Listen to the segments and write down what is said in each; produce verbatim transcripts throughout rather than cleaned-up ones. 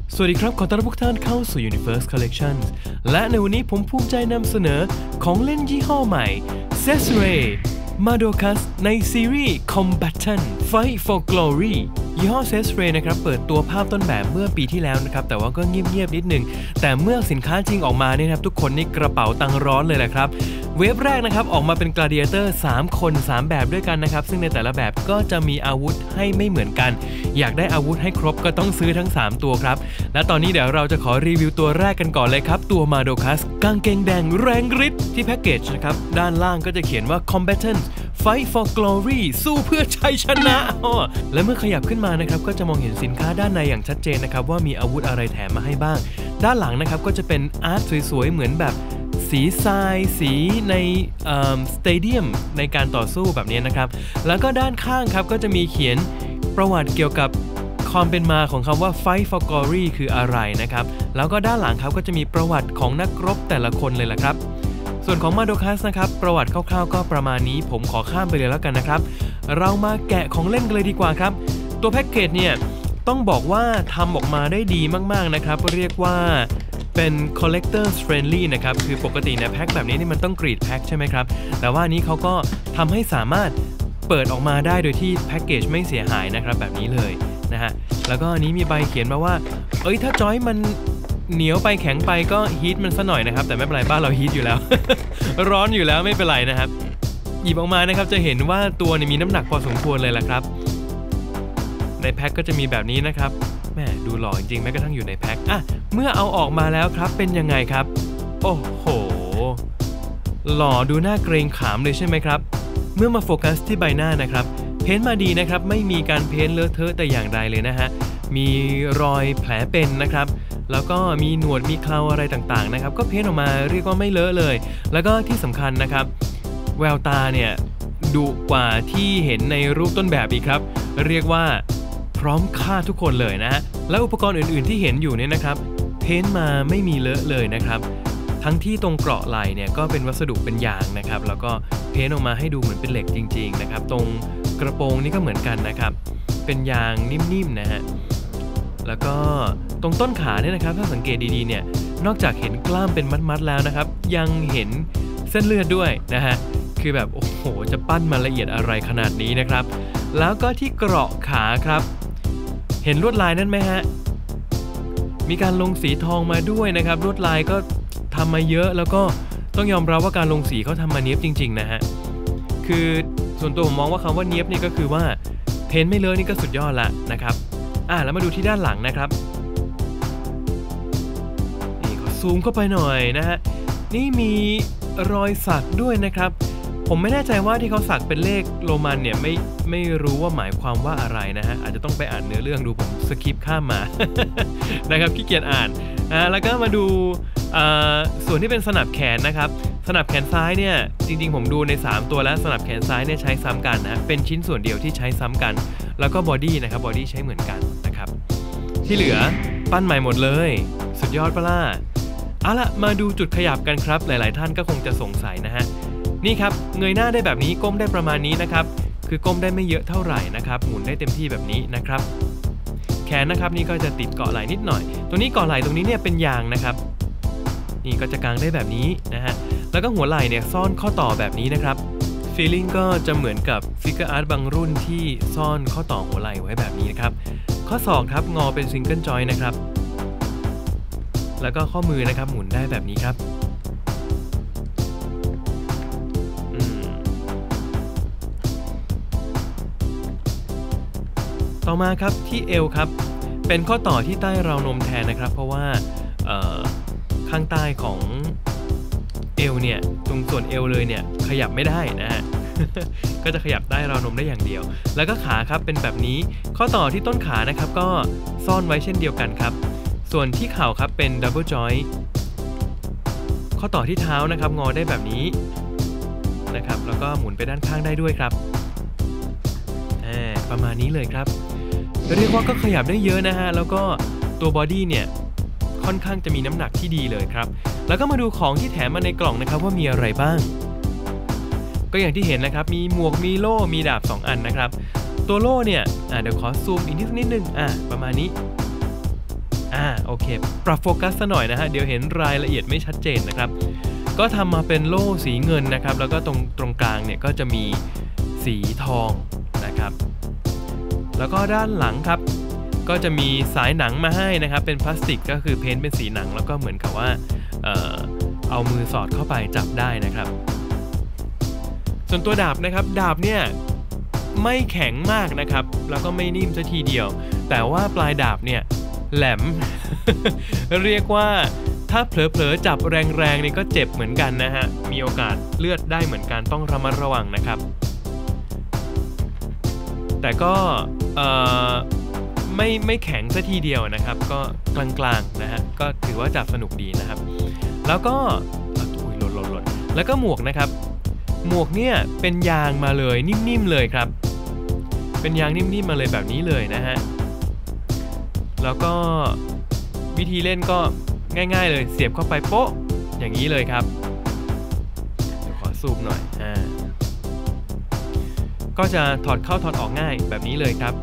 สวัสดีครับขอต้อนรับทุกท่านเข้าสู่ Universe Collections และในวันนี้ผมภูมิใจนำเสนอของเล่นยี่ห้อใหม่ Cesare Madokas ในซีรีส์ Combatant Fight for Glory ยี่ห้อ Cesare นะครับเปิดตัวภาพต้นแบบเมื่อปีที่แล้วนะครับแต่ว่าก็เงียบๆนิดนึงแต่เมื่อสินค้าจริงออกมาเนี่ยครับทุกคนนี่กระเป๋าตังค์ร้อนเลยแหละครับเว็บแรกนะครับออกมาเป็น Gladiator สามคนสามแบบด้วยกันนะครับซึ่งในแต่ละแบบก็จะมีอาวุธให้ไม่เหมือนกันอยากได้อาวุธให้ครบก็ต้องซื้อทั้งสามตัวครับและตอนนี้เดี๋ยวเราจะขอรีวิวตัวแรกกันก่อนเลยครับตัว Madokas กางเกงแดงแรงฤทธิ์ที่แพ็กเกจนะครับด้านล่างก็จะเขียนว่า Combatant Fight for Glory สู้เพื่อชัยชนะและเมื่อขยับขึ้นมานะครับก็จะมองเห็นสินค้าด้านในอย่างชัดเจนนะครับว่ามีอาวุธอะไรแถมมาให้บ้างด้านหลังนะครับก็จะเป็นอาร์ตสวยๆเหมือนแบบสีทรายสีในสเตเดียมในการต่อสู้แบบนี้นะครับแล้วก็ด้านข้างครับก็จะมีเขียนประวัติเกี่ยวกับความเป็นมาของคำว่า Fight for Glory คืออะไรนะครับแล้วก็ด้านหลังครับก็จะมีประวัติของนักรบแต่ละคนเลยล่ะครับส่วนของ Madokas นะครับประวัติคร่าวๆก็ประมาณนี้ผมขอข้ามไปเลยแล้วกันนะครับเรามาแกะของเล่นกันเลยดีกว่าครับตัวแพ็กเกจเนี่ยต้องบอกว่าทำออกมาได้ดีมากๆนะครับเรียกว่าเป็น collectors friendly นะครับคือปกติเนี่ยแพ็คแบบนี้นี่มันต้องกรีดแพ็คใช่ไหมครับแต่ว่านี้เขาก็ทำให้สามารถเปิดออกมาได้โดยที่แพ็กเกจไม่เสียหายนะครับแบบนี้เลยนะฮะแล้วก็อันนี้มีใบเขียนมาว่าเอ้ยถ้าจอยมันเหนียวไปแข็งไปก็ฮีทมันซะหน่อยนะครับแต่ไม่เป็นไรบ้านเราฮีทอยู่แล้ว ร้อนอยู่แล้วไม่เป็นไรนะครับหยิบออกมานะครับจะเห็นว่าตัวนี่มีน้ำหนักพอสมควรเลยล่ะครับในแพ็คก็จะมีแบบนี้นะครับแม่ดูหล่อจริงๆแม้กระทั่งอยู่ในแพ็คอ่ะเมื่อเอาออกมาแล้วครับเป็นยังไงครับโอ้โหหล่อดูน่าเกรงขามเลยใช่ไหมครับเมื่อมาโฟกัสที่ใบหน้านะครับเพ้นมาดีนะครับไม่มีการเพ้นเลอะเทอะแต่อย่างใดเลยนะฮะมีรอยแผลเป็นนะครับแล้วก็มีหนวดมีเคราอะไรต่างๆนะครับก็เพ้นออกมาเรียกว่าไม่เลอะเลยแล้วก็ที่สำคัญนะครับแววตาเนี่ยดุกว่าที่เห็นในรูปต้นแบบอีกครับเรียกว่าพร้อมฆ่าทุกคนเลยนะฮะและอุปกรณ์อื่นๆที่เห็นอยู่เนี่ยนะครับเพ้นมาไม่มีเลอะเลยนะครับทั้งที่ตรงเกราะไหล่เนี่ยก็เป็นวัสดุเป็นยางนะครับแล้วก็เพ้นออกมาให้ดูเหมือนเป็นเหล็กจริงๆนะครับตรงกระโปรงนี่ก็เหมือนกันนะครับเป็นยางนิ่มๆนะฮะแล้วก็ตรงต้นขาเนี่ยนะครับถ้าสังเกตดีๆเนี่ยนอกจากเห็นกล้ามเป็นมัดๆแล้วนะครับยังเห็นเส้นเลือดด้วยนะฮะคือแบบโอ้โหจะปั้นมาละเอียดอะไรขนาดนี้นะครับแล้วก็ที่เกราะขาครับเห็นลวดลายนั่นไหมฮะมีการลงสีทองมาด้วยนะครับลวดลายก็ทำมาเยอะแล้วก็ต้องยอมรับว่าการลงสีเขาทำมาเนียบจริงๆนะฮะคือส่วนตัวผมมองว่าคำว่าเนียบนี่ก็คือว่าเพ้นไม่เลอะนี่ก็สุดยอดละนะครับอ่ะแล้วมาดูที่ด้านหลังนะครับนี่ขอซูมเข้าไปหน่อยนะฮะนี่มีรอยสักด้วยนะครับผมไม่แน่ใจว่าที่เขาสักเป็นเลขโรมันเนี่ยไม่ไม่รู้ว่าหมายความว่าอะไรนะฮะอาจจะต้องไปอ่านเนื้อเรื่องดูผมสคิปข้ามมา นะครับขี้เกียจอ่านอ่าแล้วก็มาดูส่วนที่เป็นสนับแขนนะครับสนับแขนซ้ายเนี่ยจริงๆผมดูในสามตัวแล้วสนับแขนซ้ายเนี่ยใช้ซ้ำกันนะเป็นชิ้นส่วนเดียวที่ใช้ซ้ำกันแล้วก็บอดี้นะครับบอดี้ใช้เหมือนกันนะครับที่เหลือปั้นใหม่หมดเลยสุดยอดปะล่ะเอาล่ะมาดูจุดขยับกันครับหลายๆท่านก็คงจะสงสัยนะฮะนี่ครับเงยหน้าได้แบบนี้ก้มได้ประมาณนี้นะครับคือก้มได้ไม่เยอะเท่าไหร่นะครับหมุนได้เต็มที่แบบนี้นะครับแขนนะครับนี่ก็จะติดเกาะไหล่นิดหน่อยตรงนี้เกาะไหล่ตรงนี้เนี่ยเป็นยางนะครับนี่ก็จะกางได้แบบนี้นะฮะแล้วก็หัวไหล่เนี่ยซ่อนข้อต่อแบบนี้นะครับฟีลลิ่งก็จะเหมือนกับฟิกเกอร์อาร์ตบางรุ่นที่ซ่อนข้อต่อหัวไหล่ไว้แบบนี้นะครับข้อศอกครับงอเป็นซิงเกิลจอยนะครับแล้วก็ข้อมือนะครับหมุนได้แบบนี้ครับต่อมาครับที่เอวครับเป็นข้อต่อที่ใต้ราวนมแทนนะครับเพราะว่าข้างใต้ของเอวเนี่ยตรงส่วนเอวเลยเนี่ยขยับไม่ได้นะฮะ ก็จะขยับใต้ราวนมได้อย่างเดียวแล้วก็ขาครับเป็นแบบนี้ข้อต่อที่ต้นขานะครับก็ซ่อนไว้เช่นเดียวกันครับส่วนที่เข่าครับเป็นดับเบิลจอยต์ข้อต่อที่เท้านะครับงอได้แบบนี้นะครับแล้วก็หมุนไปด้านข้างได้ด้วยครับประมาณนี้เลยครับเรียกว่าก็ขยับได้เยอะนะฮะแล้วก็ตัวบอดี้เนี่ยค่อนข้างจะมีน้ำหนักที่ดีเลยครับแล้วก็มาดูของที่แถมมาในกล่องนะครับว่ามีอะไรบ้างก็อย่างที่เห็นนะครับมีหมวกมีโล่มีดาบสองอันนะครับตัวโล่เนี่ยอ่ะเดี๋ยวขอซูมอีกนิดนิดนึงอ่ะประมาณนี้อ่าโอเคปรับโฟกัสซะหน่อยนะฮะเดี๋ยวเห็นรายละเอียดไม่ชัดเจนนะครับก็ทำมาเป็นโล่สีเงินนะครับแล้วก็ตรงตรงกลางเนี่ยก็จะมีสีทองนะครับแล้วก็ด้านหลังครับก็จะมีสายหนังมาให้นะครับเป็นพลาสติกก็คือเพ้นท์เป็นสีหนังแล้วก็เหมือนกับว่า เอ่อ เอามือสอดเข้าไปจับได้นะครับส่วนตัวดาบนะครับดาบเนี่ยไม่แข็งมากนะครับแล้วก็ไม่นิ่มซะทีเดียวแต่ว่าปลายดาบเนี่ยแหลม เรียกว่าถ้าเผลอๆจับแรงๆนี่ก็เจ็บเหมือนกันนะฮะมีโอกาสเลือดได้เหมือนกันต้องระมัดระวังนะครับแต่ก็เอ่อไม่ไม่แข็งซะทีเดียวนะครับก็กลางๆนะฮะก็ถือว่าจับสนุกดีนะครับแล้วก็อุ้ยหล่นหล่นหล่นแล้วก็หมวกนะครับหมวกเนี่ยเป็นยางมาเลยนิ่มๆเลยครับเป็นยางนิ่มๆมาเลยแบบนี้เลยนะฮะแล้วก็วิธีเล่นก็ง่ายๆเลยเสียบเข้าไปโป๊ะอย่างนี้เลยครับเดี๋ยวขอซูมหน่อยอ่าก็จะถอดเข้าถอดออกง่ายแบบนี้เลยครับ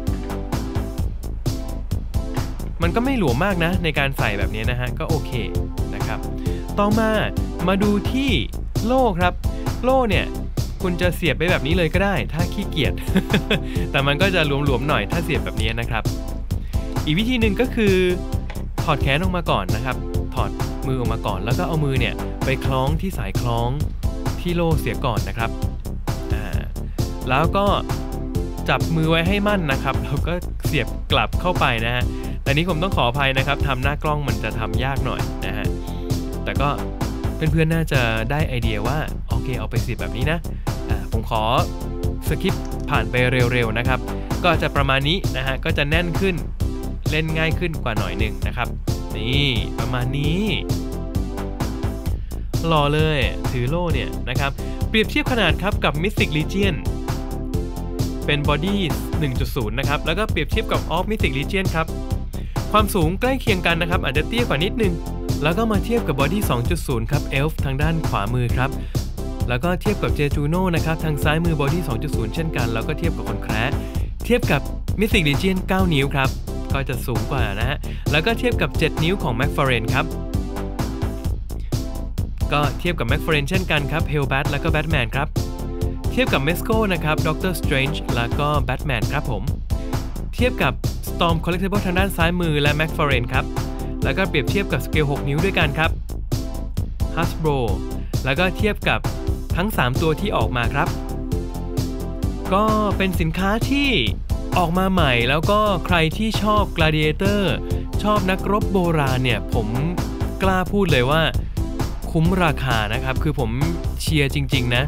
มันก็ไม่หลวมมากนะในการใส่แบบนี้นะฮะก็โอเคนะครับต่อมามาดูที่โล่ครับโล่เนี่ยคุณจะเสียบไปแบบนี้เลยก็ได้ถ้าขี้เกียจ แต่มันก็จะหลวมๆหน่อยถ้าเสียบแบบนี้นะครับอีกวิธีหนึ่งก็คือถอดแขนออกมาก่อนนะครับถอดมือออกมาก่อนแล้วก็เอามือเนี่ยไปคล้องที่สายคล้องที่โล่เสียก่อนนะครับอ่าแล้วก็จับมือไว้ให้มั่นนะครับแล้วก็เสียบกลับเข้าไปนะฮะแต่นี้ผมต้องขออภัยนะครับทำหน้ากล้องมันจะทำยากหน่อยนะฮะแต่ก็เพื่อนๆน่าจะได้ไอเดียว่าโอเคเอาไปเสียบแบบนี้นะอ่าผมขอสคิปผ่านไปเร็วๆนะครับก็จะประมาณนี้นะฮะก็จะแน่นขึ้นเล่นง่ายขึ้นกว่าหน่อยหนึ่งนะครับนี่ประมาณนี้หล่อเลยถือโล่เนี่ยนะครับเปรียบเทียบขนาดครับกับ Mythic Legion เป็น Body หนึ่งจุดศูนย์ นะครับแล้วก็เปรียบเทียบกับ Orc Mythic Legion ครับความสูงใกล้เคียงกันนะครับอาจจะเตี้ยกว่านิดนึงแล้วก็มาเทียบกับ Body สองจุดศูนย์ ครับ Elf ทางด้านขวามือครับแล้วก็เทียบกับ Jejuno นะครับทางซ้ายมือ Body สองจุดศูนย์ เช่นกันแล้วก็เทียบกับคนแคร์เทียบกับ Mythic Legion เก้านิ้วครับก็จะสูงกว่านะฮะแล้วก็เทียบกับเจ็ดนิ้วของ McFarlane ครับก็เทียบกับ McFarlane เช่นกันครับ Hellbat แล้วก็ Batman ครับเทียบกับ Mezco นะครับ Doctor Strange แล้วก็ Batman ครับผมเทียบกับ Storm Collectible ทางด้านซ้ายมือและ McFarlane ครับแล้วก็เปรียบเทียบกับสเกลหกนิ้วด้วยกันครับ Hasbro แล้วก็เทียบกับทั้งสามตัวที่ออกมาครับก็เป็นสินค้าที่ออกมาใหม่แล้วก็ใครที่ชอบ Gladiator ชอบนักรบโบราณเนี่ยผมกล้าพูดเลยว่าคุ้มราคานะครับคือผมเชียร์จริงๆนะ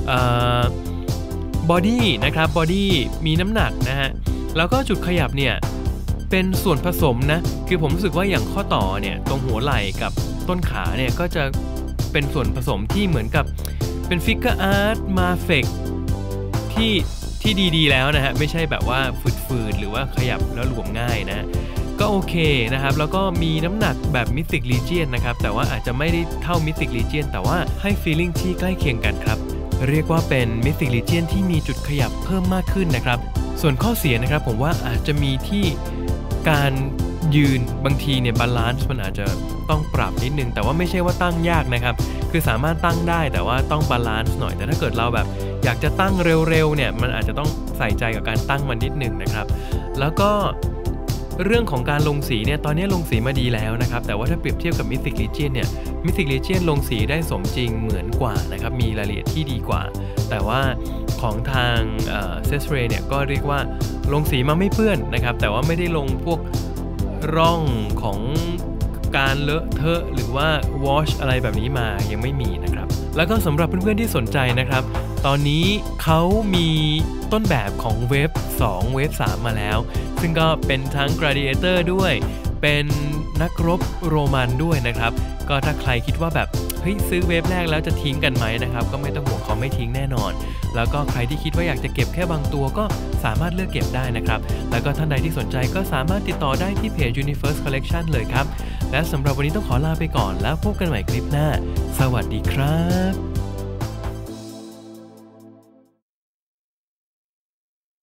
บอดี้นะครับบอดี้มีน้ำหนักนะฮะแล้วก็จุดขยับเนี่ยเป็นส่วนผสมนะคือผมรู้สึกว่าอย่างข้อต่อเนี่ยตรงหัวไหล่กับต้นขาเนี่ยก็จะเป็นส่วนผสมที่เหมือนกับเป็นฟิกเกอร์อาร์ตมาเฟกที่ที่ดีๆแล้วนะฮะไม่ใช่แบบว่าฝืดๆหรือว่าขยับแล้วหลวมง่ายนะก็โอเคนะครับแล้วก็มีน้ำหนักแบบ Mythic Legion นะครับแต่ว่าอาจจะไม่ได้เท่า Mythic Legion แต่ว่าให้ feeling ที่ใกล้เคียงกันครับเรียกว่าเป็น Mythic Legion ที่มีจุดขยับเพิ่มมากขึ้นนะครับส่วนข้อเสียนะครับผมว่าอาจจะมีที่การยืนบางทีเนี่ยบาลานซ์มันอาจจะต้องปรับนิดนึงแต่ว่าไม่ใช่ว่าตั้งยากนะครับคือสามารถตั้งได้แต่ว่าต้องบาลานซ์หน่อยแต่ถ้าเกิดเราแบบอยากจะตั้งเร็วๆเนี่ยมันอาจจะต้องใส่ใจกับการตั้งมันนิดนึงนะครับแล้วก็เรื่องของการลงสีเนี่ยตอนนี้ลงสีมาดีแล้วนะครับแต่ว่าถ้าเปรียบเทียบกับ Mythic Legion เนี่ย Mythic Legion ลงสีได้สมจริงเหมือนกว่านะครับมีรายละเอียดที่ดีกว่าแต่ว่าของทางเอ่อ Sesre เนี่ยก็เรียกว่าลงสีมาไม่เปื้อนนะครับแต่ว่าไม่ได้ลงพวกร่องของการเลอะเทอะหรือว่า wash อะไรแบบนี้มายังไม่มีนะครับแล้วก็สำหรับเพื่อนๆที่สนใจนะครับตอนนี้เขามีต้นแบบของเวฟสองเวฟสามมาแล้วซึ่งก็เป็นทั้ง Gladiator ด้วยเป็นนักรบโรมันด้วยนะครับก็ถ้าใครคิดว่าแบบเฮ้ยซื้อเวฟแรกแล้วจะทิ้งกันไหมนะครับก็ไม่ต้องห่วงเขาไม่ทิ้งแน่นอนแล้วก็ใครที่คิดว่าอยากจะเก็บแค่บางตัวก็สามารถเลือกเก็บได้นะครับแล้วก็ท่านใดที่สนใจก็สามารถติดต่อได้ที่เพจ Universe Collection เลยครับและสำหรับวันนี้ต้องขอลาไปก่อนแล้วพบกันใหม่คลิปหน้าสวัสดีครับ